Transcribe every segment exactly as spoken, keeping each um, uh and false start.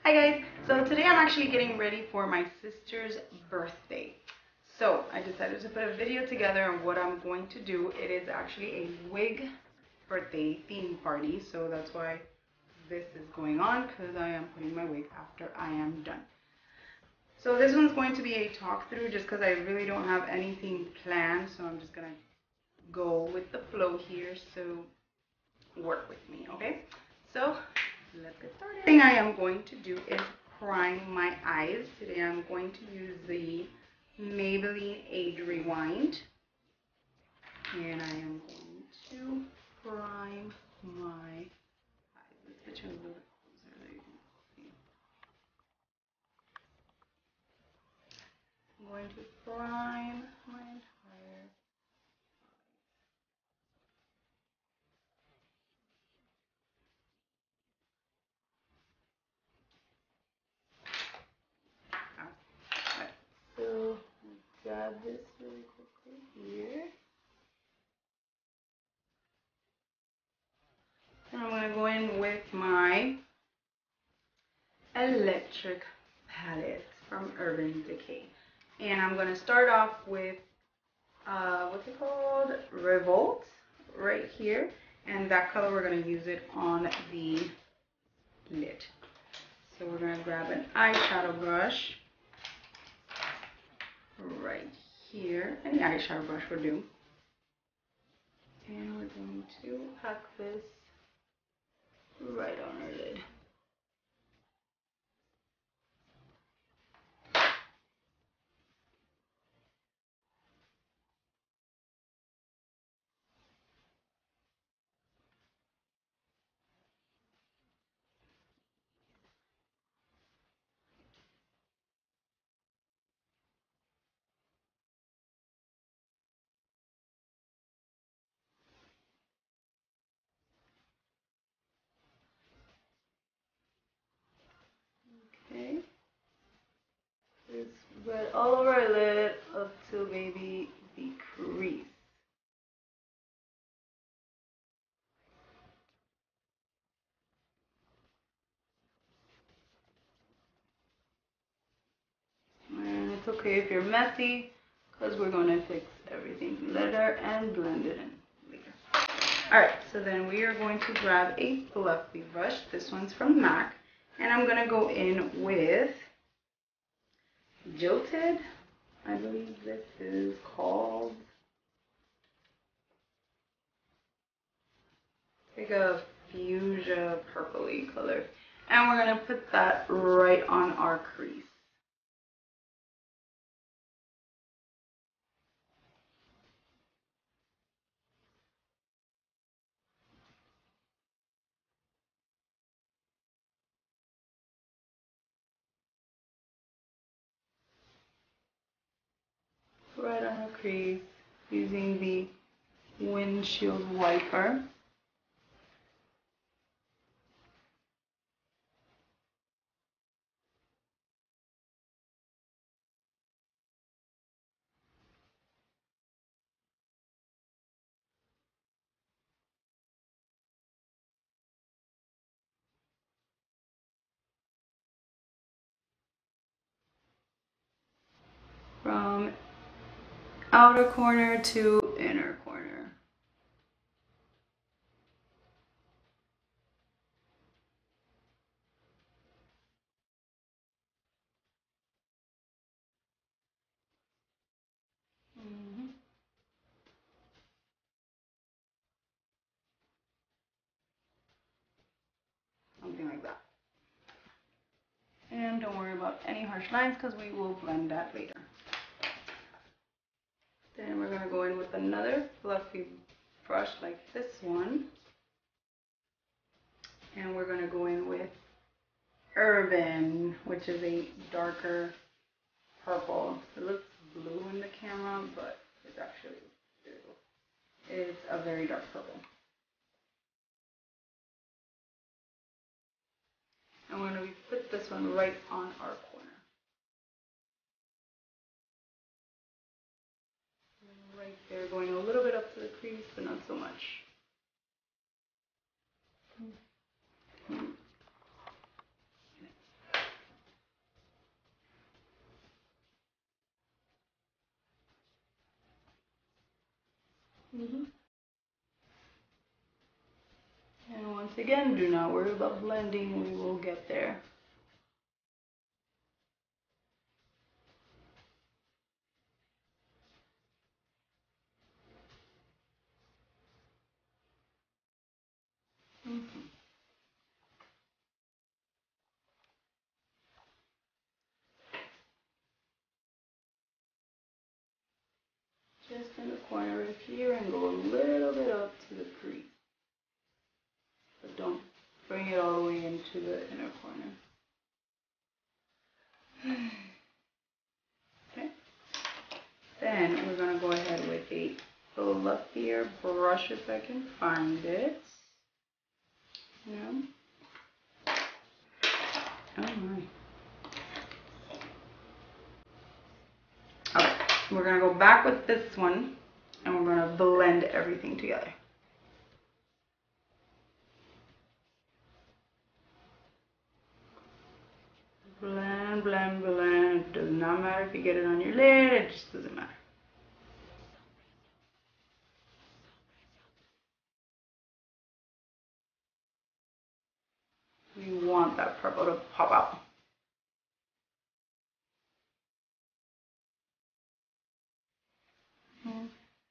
Hi guys, so today I'm actually getting ready for my sister's birthday. So I decided to put a video together on what I'm going to do. It is actually a wig birthday theme party, so that's why this is going on, because I am putting my wig after I am done. So this one's going to be a talk through just because I really don't have anything planned, so I'm just gonna go with the flow here, so work with me, okay? So let's get started. The thing I am going to do is prime my eyes. Today I'm going to use the Maybelline Age Rewind, and I am going to prime my eyes. Let's get you a little bit closer so you can see. I'm going to prime my entire. Alright, so grab this really quickly here. And I'm going to go in with my Electric palette from Urban Decay. And I'm going to start off with, uh, what's it called? Revolt, right here. And that color, we're going to use it on the lid. So we're going to grab an eyeshadow brush right here. Any eyeshadow brush will do. And we're going to pack this right on our lid. Okay. Just spread all over our lid up to maybe the crease. And it's okay if you're messy, because we're going to fix everything later and blend it in later. Alright, so then we are going to grab a fluffy brush. This one's from MAC. And I'm going to go in with Jilted. I believe this is called. Like a fuchsia purpley color. And we're going to put that right on our crease. Right on our crease using the windshield wiper. From outer corner to inner corner. Mm-hmm. Something like that. And don't worry about any harsh lines because we will blend that later. Then we're going to go in with another fluffy brush like this one. And we're going to go in with Urban, which is a darker purple. It looks blue in the camera, but it's actually blue. It's a very dark purple. And we're going to put this one right on our corner. Right there, going a little bit up to the crease, but not so much. Mm-hmm. And once again, do not worry about blending. We will get there. Mm-hmm. Just in the corner right here and go a little bit up to the crease. But don't bring it all the way into the inner corner. Okay. Then we're going to go ahead with a fluffier brush if I can find it. Yeah. Oh my. Okay. We're going to go back with this one and we're going to blend everything together. Blend, blend, blend. It does not matter if you get it on your lid, it just doesn't matter. We want that purple to pop out. Mm-hmm.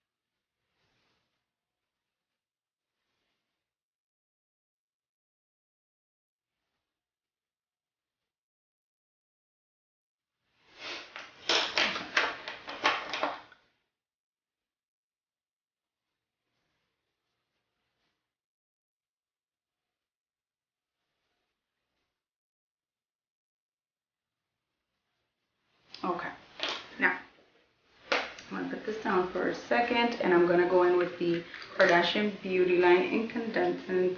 Okay, now I'm going to put this down for a second and I'm going to go in with the Kardashian Beauty Line Incandescent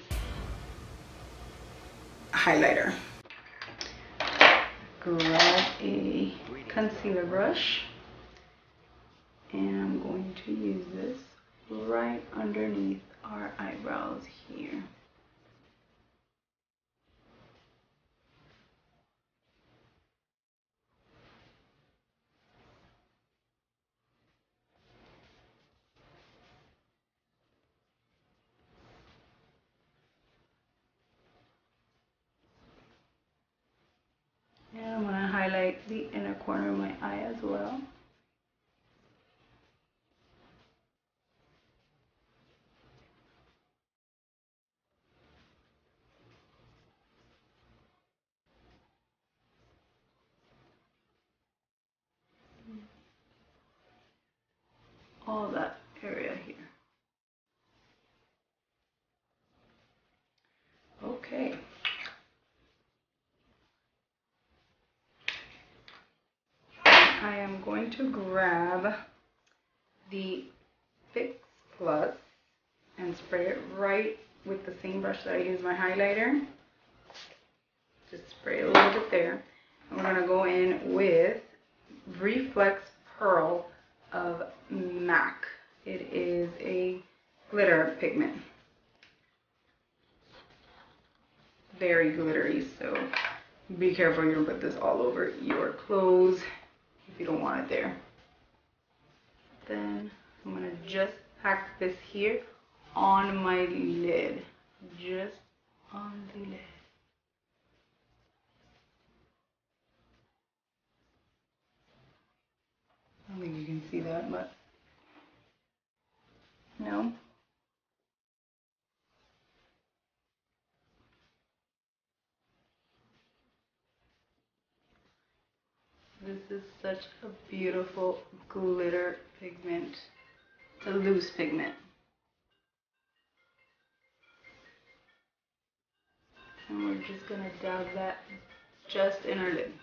Highlighter. Grab a concealer brush and I'm going to use this right underneath our eyebrows here. And I'm going to highlight the inner corner of my eye as well. All that area here. Okay. I am going to grab the Fix Plus and spray it right with the same brush that I use my highlighter. Just spray a little bit there. And we're going to go in with Reflex Pearl of MAC. It is a glitter pigment. Very glittery, so be careful you don't put this all over your clothes if you don't want it there. Then I'm going to just pack this here on my lid. Just on the lid. I don't think you can see that, but no. This is such a beautiful glitter pigment. It's a loose pigment. And we're just gonna dab that just in our lid.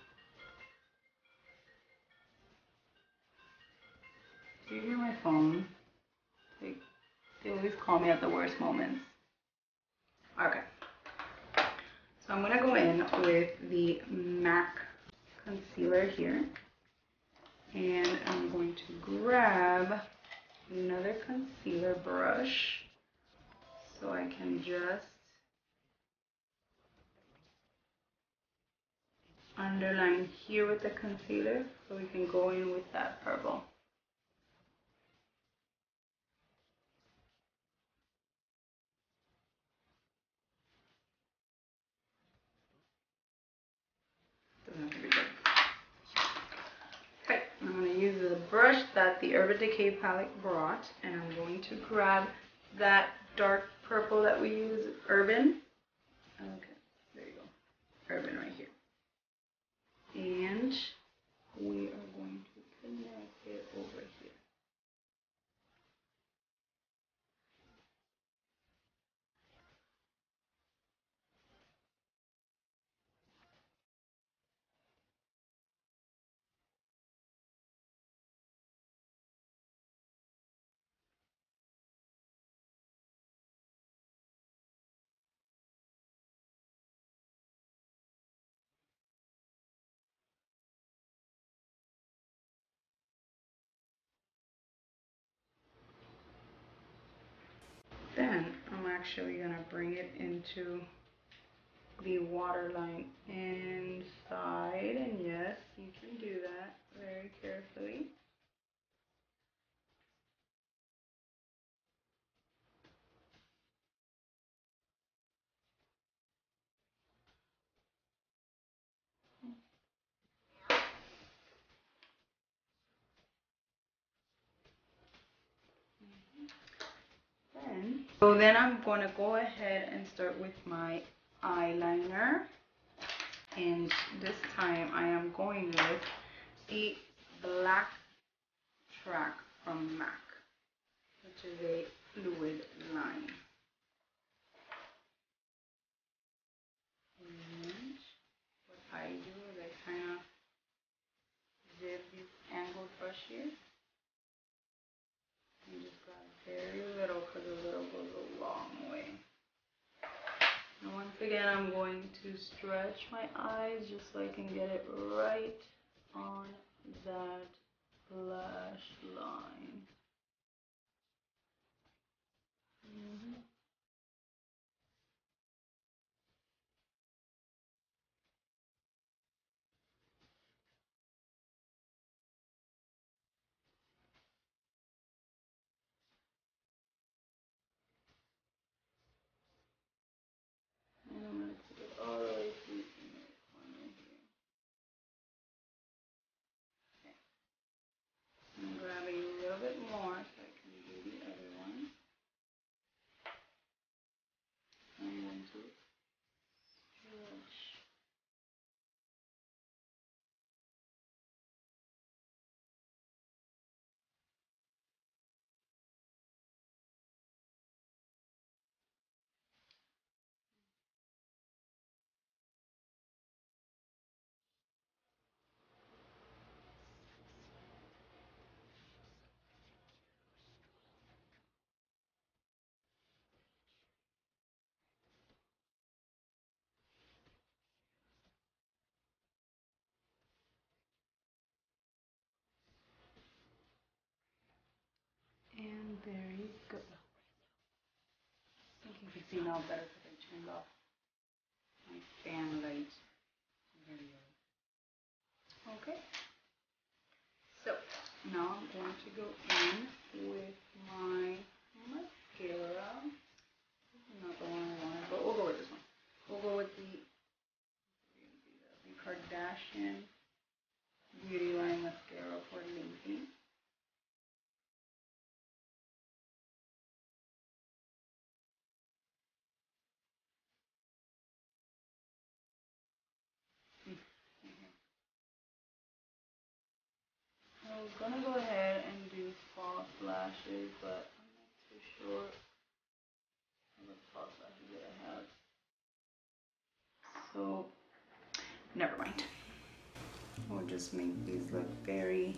Do you hear my phone? Like, they always call me at the worst moments. Okay. So I'm gonna go in with the MAC concealer here. And I'm going to grab another concealer brush so I can just underline here with the concealer so we can go in with that purple. that the Urban Decay palette brought, and I'm going to grab that dark purple that we use, Urban. Okay, there you go, Urban right here. And we are going to connect it over here. Then I'm actually gonna bring it into the waterline inside, and yes, you can do that very carefully. Then, so then I'm gonna go ahead and start with my eyeliner, and this time I am going with the Black Track from MAC, which is a fluid line. And what I do is I kind of zip this angled brush here and just grab very little, because a little goes a long way. And once again, I'm going to stretch my eyes just so I can get it right on that lash line. Mm-hmm. And I'm going to take it all the way to the inner corner here. Okay. I'm grabbing a little bit more so I can do the other one. I'm going to stretch. And there you go. I think you can see now better because I turned off my fan light. There you go. Okay. So now I'm going to go in with my mascara. Not the one I wanted, but we'll go with this one. We'll go with the, the Kardashian Beauty Line Mascara for Linking. I was gonna go ahead and do false lashes, but I'm not too sure how much false lashes that I have. So, never mind. We'll just make these look very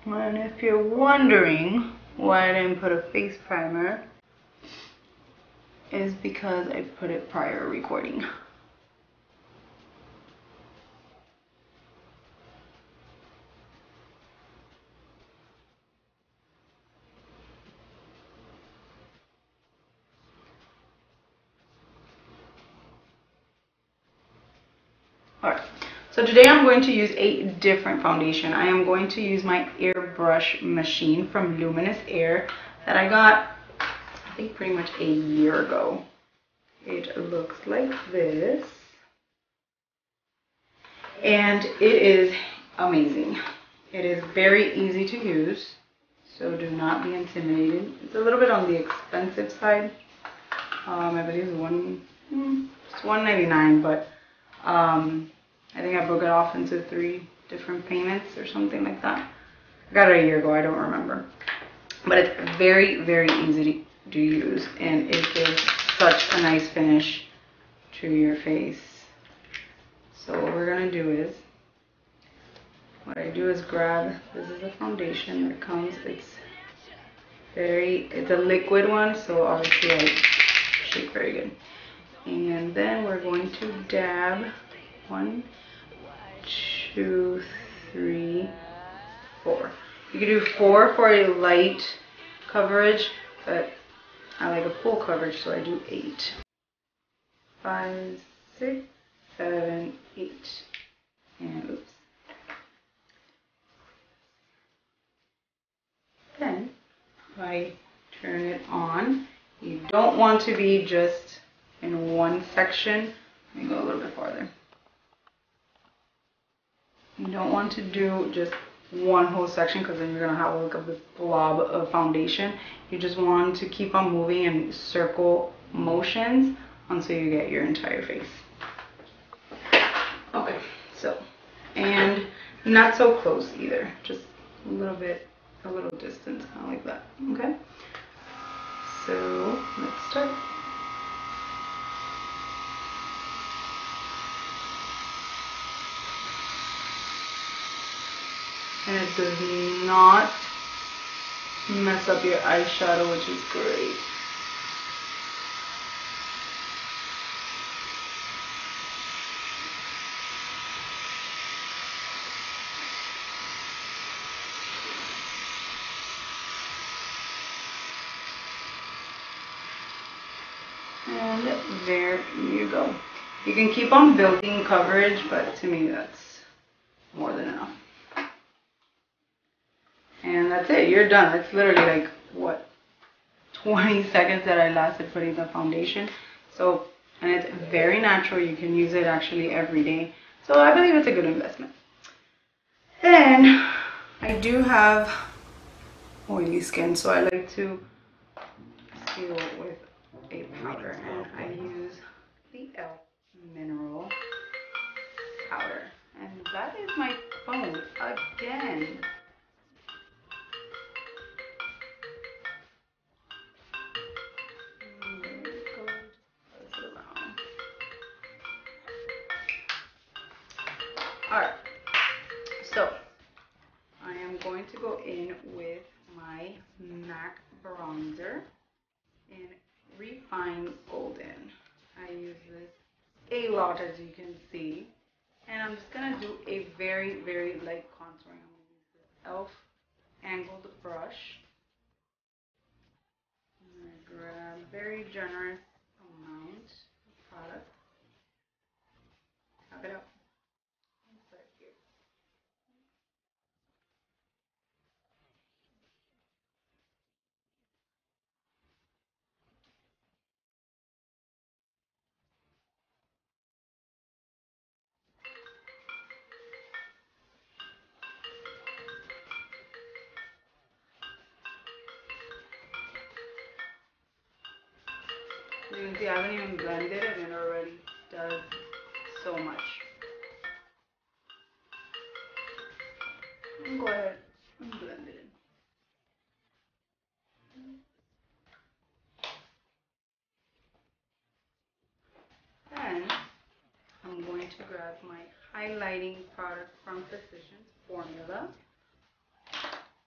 And if you're wondering why I didn't put a face primer, is because I put it prior recording. Alright, so today I'm going to use a different foundation. I am going to use my airbrush machine from Luminous Air that I got, I think, pretty much a year ago. It looks like this, and it is amazing. It is very easy to use, so do not be intimidated. It's a little bit on the expensive side. Um, I believe it's one, it's one ninety-nine, but um, I think I broke it off into three different payments or something like that. I got it a year ago, I don't remember. But it's very, very easy to use, and it gives such a nice finish to your face. So what we're gonna do is, what I do is grab, this is the foundation that comes, it's very, it's a liquid one, so obviously I shake very good. And then we're going to dab one, two, three, four. You can do four for a light coverage, but I like a full coverage, so I do eight. Five, six, seven, eight. And oops. Then I turn it on. You don't want to be just in one section. Let me go a little bit farther. You don't want to do just one whole section, because then you're going to have like a big blob of foundation. You just want to keep on moving in circle motions until you get your entire face. Okay, so, and not so close either, just a little bit, a little distance, kind of like that. Okay, so let's start. And it does not mess up your eyeshadow, which is great. And there you go. You can keep on building coverage, but to me that's more than enough. And that's it, you're done. It's literally like, what, twenty seconds that I lasted putting the foundation. So, and it's very natural. You can use it actually every day. So I believe it's a good investment. And I do have oily skin, so I like to seal with a powder. And I use the e l f mineral powder. And that is my phone again. Alright, so I am going to go in with my MAC bronzer in Refine Golden. I use this a lot, as you can see, and I'm just going to do a very, very light contouring. I'm going to use this e l f angled brush. I'm going to grab a very generous amount of product, tap it up. You can see I haven't even blended it and it already does so much. Go ahead and blend it in. Then I'm going to grab my highlighting product from Physicians Formula.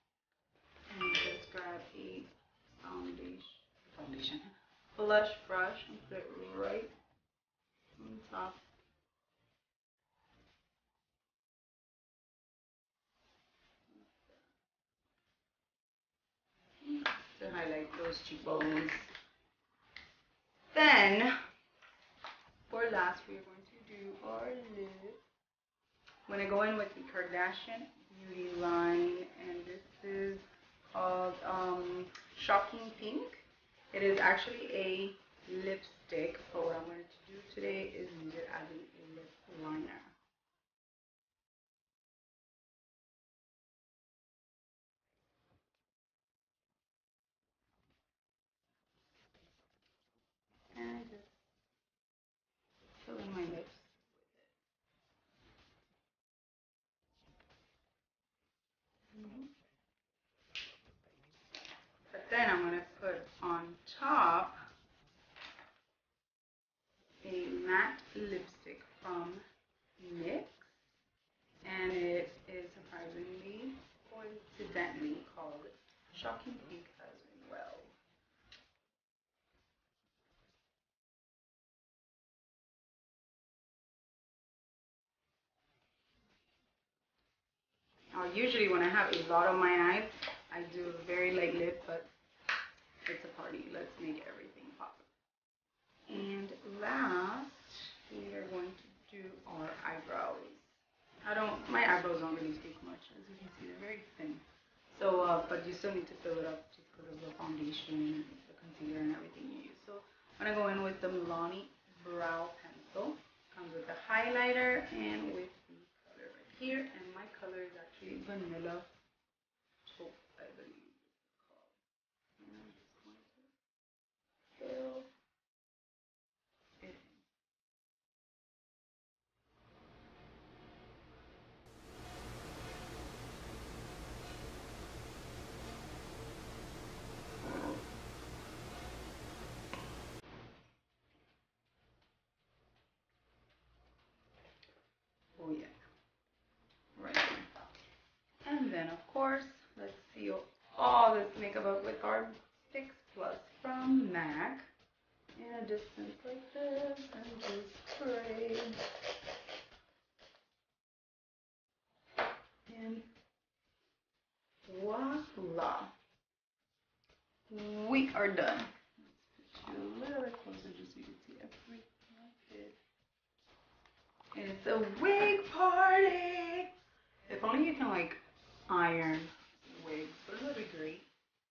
blush brush and put it right on top. To highlight those cheekbones. Then, for last, we are going to do our lip. I'm going to go in with the Kardashian Beauty line, and this is called um, Shocking Pink. It is actually a lipstick, but what I'm going to do today is use it as a lip liner. And just fill in my lips. Mm-hmm. But then I'm going to put on top a matte lipstick from NYX, and it is surprisingly, coincidentally, called Shocking Pink as well. Now, usually when I have a lot on my eyes, I do a very light lip, but it's a party. Let's make everything pop. And last, we are going to do our eyebrows. I don't, my eyebrows don't really take much. As you can see, they're very thin. So, uh, but you still need to fill it up just because of the foundation, the concealer, and everything you use. So, I'm going to go in with the Milani Brow Pencil. Comes with the highlighter and with the color right here. And my color is actually Vanilla Taupe, I believe it's called. And I'm just going to fill it in. Oh yeah, right there. And then of course, let's seal all this makeup up with our Fix Plus from MAC in a distance like this, and just spray. And voila, we are done. Let's put you a little bit closer just so you can see everything like this. And it's a wig party. If only you can like iron wigs, wouldn't that be great?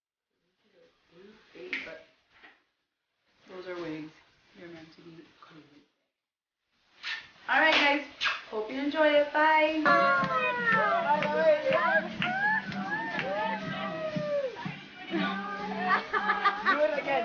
But those are wigs. They're meant to be crazy. Alright guys, hope you enjoy it. Bye. Do it again.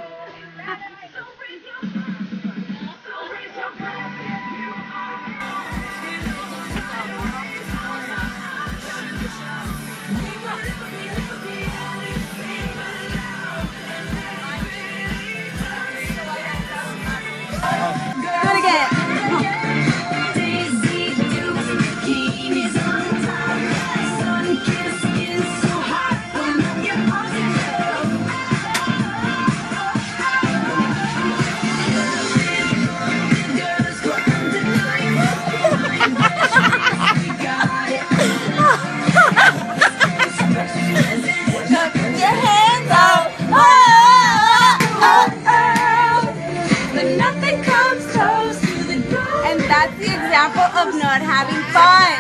Of not having fun.